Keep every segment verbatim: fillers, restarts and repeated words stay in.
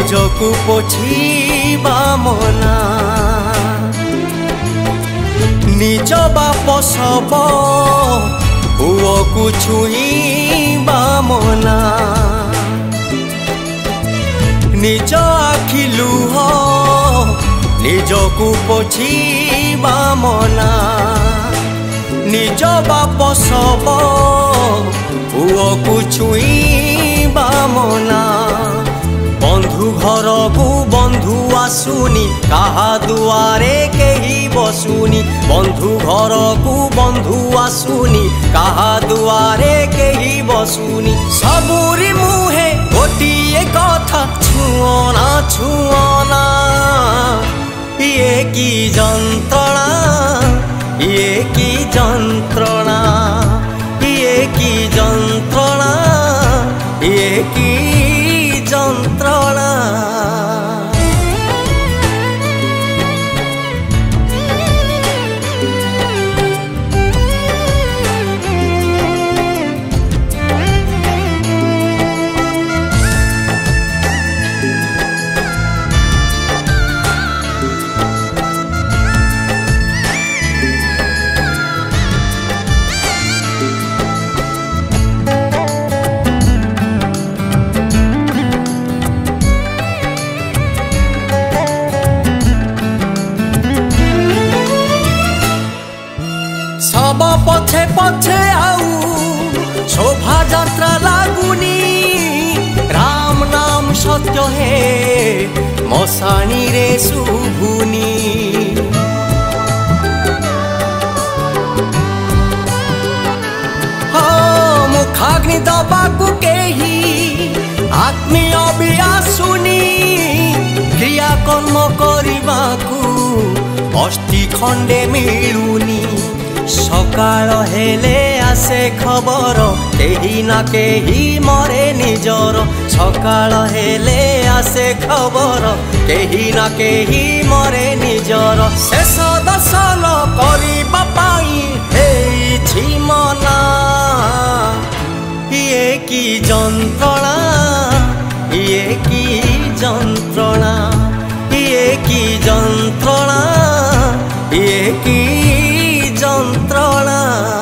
ନିଜକୁ ପୋଛିବା ମନା। ନିଜ ବାପ ଶବ ପୁଅକୁ ଛୁଇଁବା ମନା। ନିଜ ଆଖି ଲୁହ ନିଜକୁ ପୋଛିବା ମନା। ନିଜ ବାପ ଶବ ପୁଅକୁ ଛୁଇଁବା ମନା। बंधु घर को बंधु आसुनी कहा दुआरे केही बसुनी। बंधु घर को बंधु आसुनी कहा दुआरे केही बसुनी। सबुरी मुहे गोटिए कथा छुअना छुअना। ये की जंत्रणा ये की जंत्रणा ये की जंत्रणा ये की जंत्रणा। सब पछे पछे आऊ शोभा यात्रा लागुनी। राम नाम सत्य है मशाणी रे शुभुनी। हाँ मुखाग्नि दबाकू केही आत्मीय भी आसुनी। क्रिया कर्म करबाकू अस्थि खंडे मिलुनी। सकाळ हेले आसे खबर केही ना केही मरे निजर। सकाळ हेले आसे खबर केही ना केही मरे निजर। शेष दर्शन करिबा पाई हेछि मना। ये की जंत्रणा ये की जंत्रणा ये की जंत्रणा ये की जंत्रणा।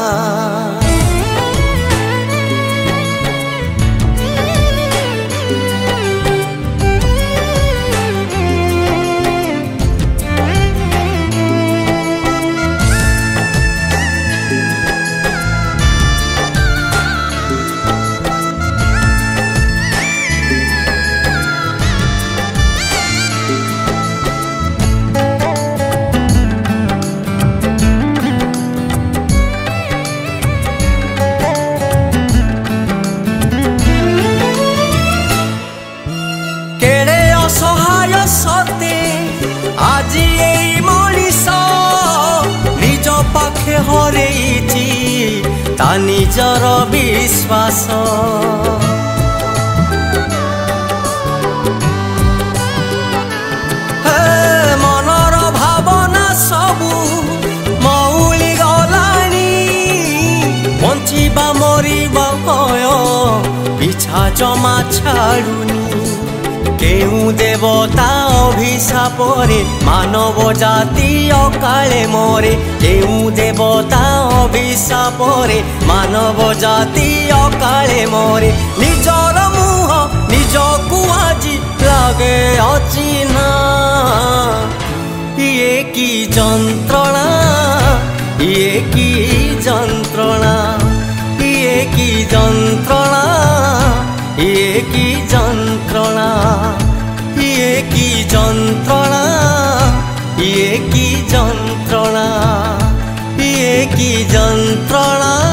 असहाय सते आज ये मनीष निज पाखे हरेइछि ता निजर विश्वास। मनर भावना सबू मौली गलानी। बंचिबा मरिबा भय पिछा जमा छाड़ुनी। केउ देवता अभिशाप रे मानव जाति अकाले मरे। केउ देवता अभिशाप रे मानव जाति अकाले मरे। निजर मुह निजकु आजी लागे अचिन्हा। ये की जंत्रणा ये की जंत्रणा ये की जंत्रणा ये की जंत्रणा ये की जंत्रणा ये की जंत्रणा ये की जंत्रणा।